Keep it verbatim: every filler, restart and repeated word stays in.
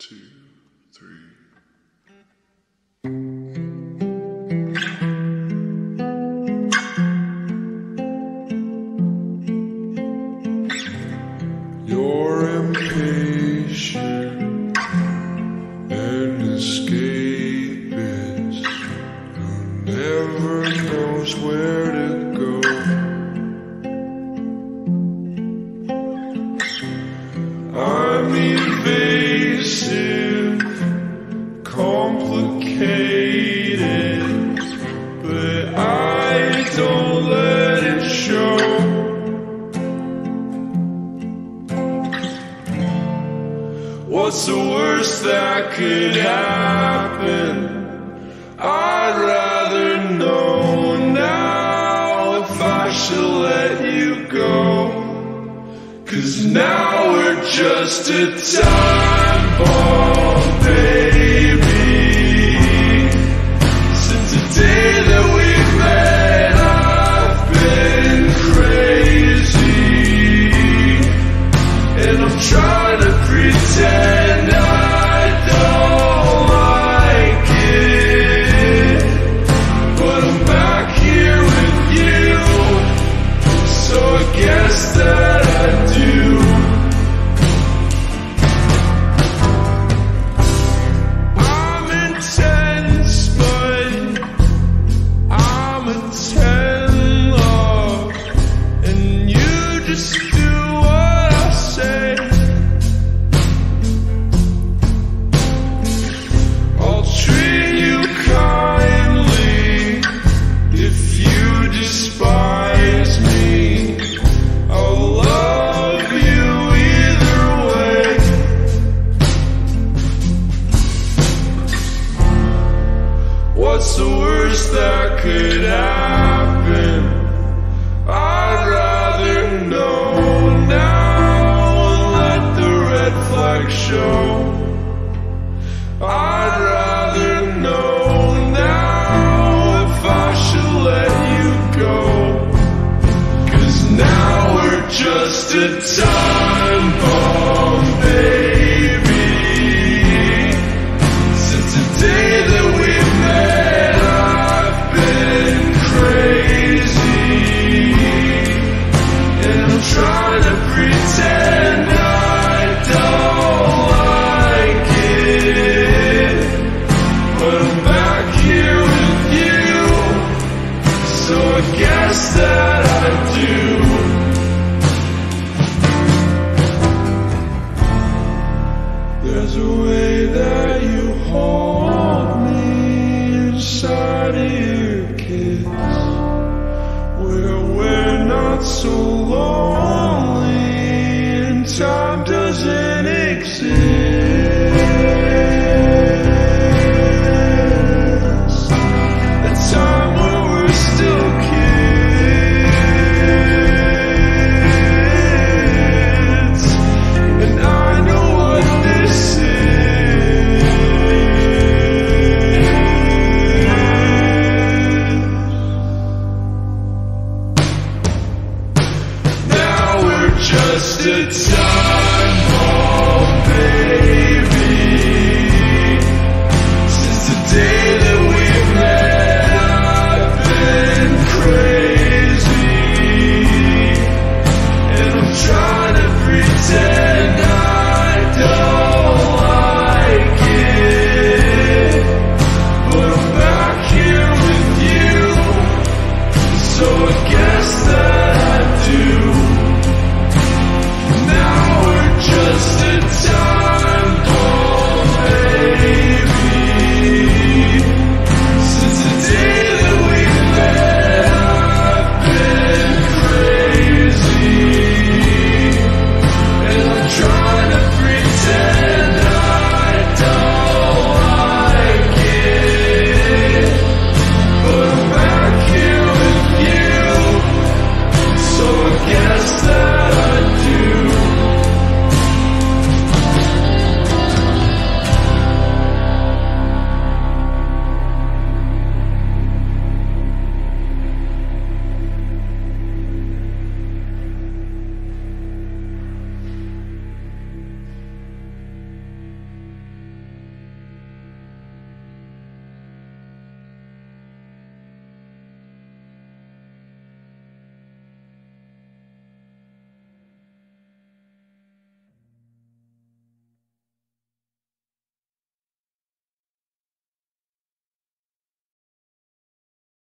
two, three. You're impatient and escapist who never knows where to go. I'm evasive, complicated, but I don't let it show. What's the worst that could happen? I'd rather know now if I should let you go. 'Cause now we're just a time bomb, baby. Since the day that we met, I've been crazy, and I'm trying to pretend I don't like it, but I'm back here with you, so I guess that I do. I'm intense, but I'm a ten love, and you just do what I say. I'll treat you kindly if you despise me. I'll love you either way. What's the worst that could happen? I'd rather know now and let the red flag show. I'd rather know now if I should let you go. 'Cause now we're just a time bomb, baby. Since the day that we met, I've been crazy, and I'm trying to pretend I don't like it, but I'm back here with you, so I guess that I do. There's a way that you hold me inside of your kiss, where we're not so lonely and time doesn't exist.